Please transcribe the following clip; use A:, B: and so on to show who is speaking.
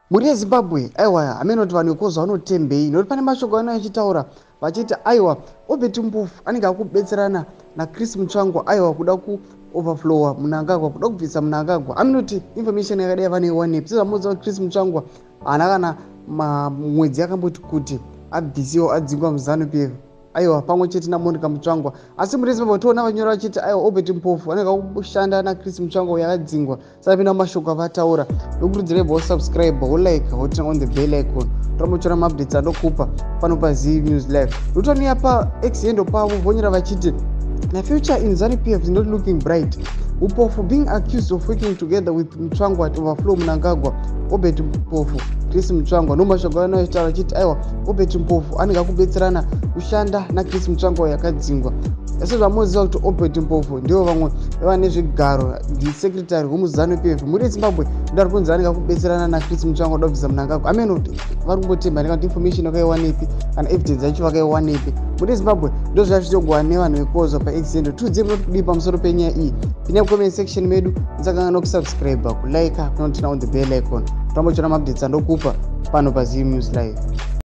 A: Muri Zimbabwe aiwa amenoti vanhu vekozva vanotembei nokuti pane mashoko anoachitaura vachiti aiwa Obert Mpofu anenge akubetserana naChris Mutsvangwa aiwa kuda kuoverflowa Mnangagwa kuda kubvisa Mnangagwa. Aminoti information yakadai vaneiwanepi sezvamuudza kuti Chris Mutsvangwa haana kana mwedzi yakamboti kuti abvisiwa adzingwa muZANU-PF aiwa pamwe chete naMonica Mutsvangwa. Asi muri Zimbabwe toona vanyora vachiti aiwa Obert Mpofu anenge akushanda naChris Mutsvangwa yakadzingwa. Saka pinda mashoko avataura ndokurudzira ibva usubscribe ulike woturn on the bell icon torambochora maupdates anokupa pano paZim News Live. Ndotoniya paX yendo pavo vonyera vachiti the future in ZANU-PF is not looking bright. Mpofu being accused of working together with Mutsvangwa to overflow Mnangagwa. Obert Mpofu, Chris Mutsvangwa nomashoko anoitaura achiti aiwa Obert Mpofu anenge akubetserana kushanda naChris Mutsvangwa yakadzingwa. Sezvamuziva kuti Obert Mpofu ndivo vamwe vane zvigaro ndisecretary wemuZANU-PF muri Zimbabwe ndari kunzi anenge akubetserana naChris Mutsvangwa kuda kubvisa Mnangagwa. Amenoti vari kungotemba ndikati information yakaiwanepi kana evidence yacho vakaiwanepi muri Zimbabwe ndo zvazvichogwa nevanhu vekozva paX yendo. Tudzire kuti kudii pamusoro penyaya iyi pinya comment section medu musakanga nokusubscribe kulike panotina on the bell icon torambochora maupdates andokupa pano paZim News Live.